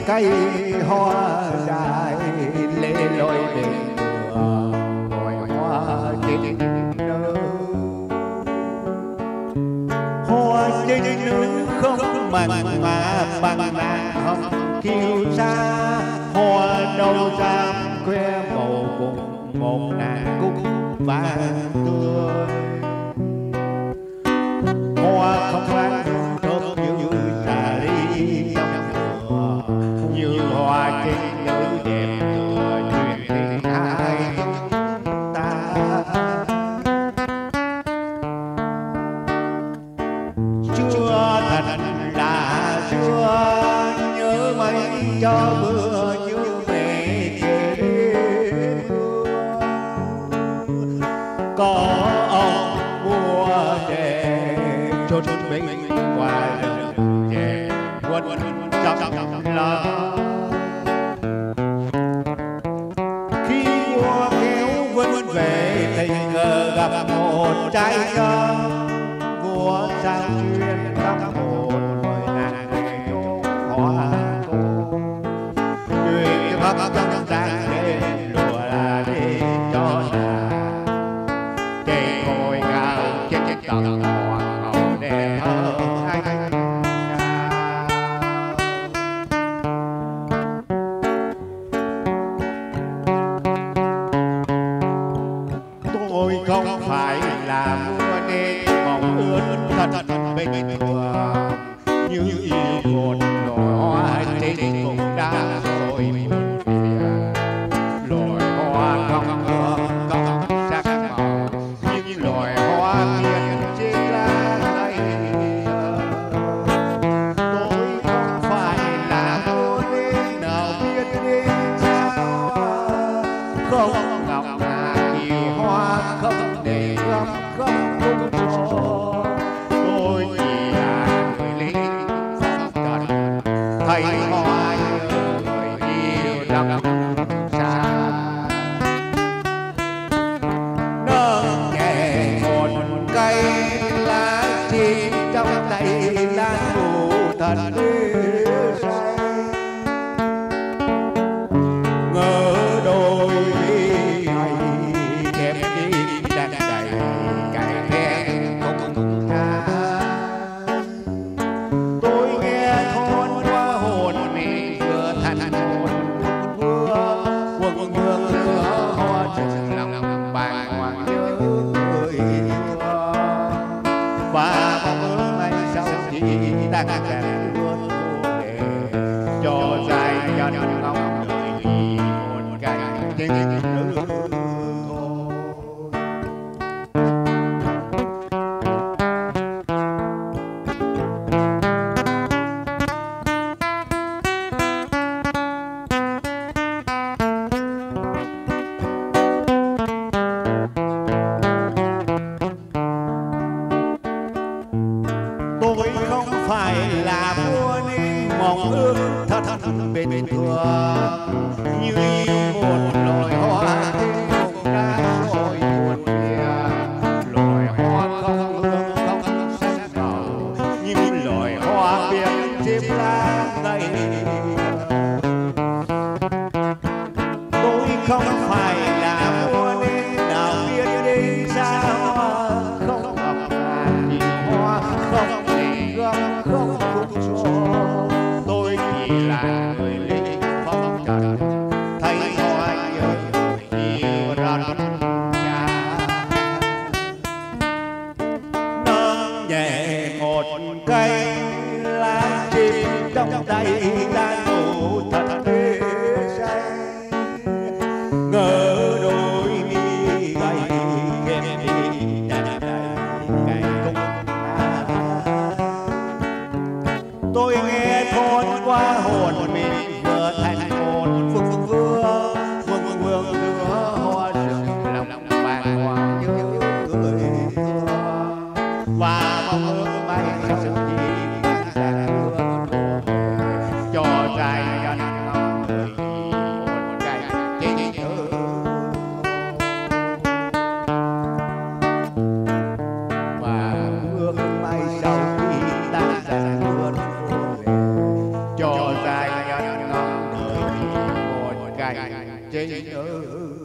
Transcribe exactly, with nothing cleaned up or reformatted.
cây hoa dài lê lối bên đường ngồi hoa trên nơ hoa trên nơ không mặn mà bằng nàng hồng kiêu sa hoa đâu dám khoe màu cùng một nàng cúc vàng tươi hoa không vang thơm như trà ly trong mùa như hoa trên nữ đẹp tựa truyền tình hai chúng ta chưa thật là chưa nhớ mấy cho mưa như về kề có ông mua để chôn mình qua đường về quân trong lòng khi mùa kéo quân về tình cờ gặp một trai thơ vua sang chuyên tóc một người nàng về chốn hoa cô chuyện khóc trong sáng đêm lùa là đi cho nàng cây ngồi cao trên chiếc tầng hoàng hậu đẹp hơn anh tôi không phải là vua nên mong ước thật bình thường như yêu một loài hoa trên cùng đã rồi buồn phiền loài hoa không hương không sắc màu nhưng loài hoa miền trên lá cây tôi không phải là vua nên nào biết đến sao không ngọc ngà nhiều hoa không để gom không cung cho tôi chỉ là người lính phong trần thấy hoa như người yêu đắm xa nâng nhẹ một cây lá chim trong tay lá ngủ thật say ngỡ đôi hay đẹp đi đang đầy cài khen cũng tha tôi nghe thôn qua hồn mình vừa thành một vương quân vương lửa hoa rừng lòng bàng hoàng nhớ người và mong mai sau khi đang đàn luôn để cho dài dần ngóng đời vì một cánh tình nữ thôi. Tôi không phải là vua nên mong ước thật bình thường như yêu một loài hoa trên vùng đá rồi buồn phiền loài hoa không hương không sắc màu nhưng loài hoa biển trên lá cây tôi không phải là vua nên nào biết đến xa hoa không ngọc ngà nhiều hoa không không cũng cho tôi chỉ là người lính phong trần thấy hoa nhớ người yêu rất cha nâng nhẹ một cây lá chim trong tay đang ngủ thật tê say ngỡ đôi mi gầy em đi đàn đầy cây cung tôi nghe thôn qua hồn mình vừa thành một phương vương vương vương lửa hoa rừng lòng bàng hoàng nhớ người thương và mong ước may sau khi đang đàn hương cho dài dần ngóng người một cánh tình nữ và ước may sau khi đang đàn hương cho ra cành trên ơi.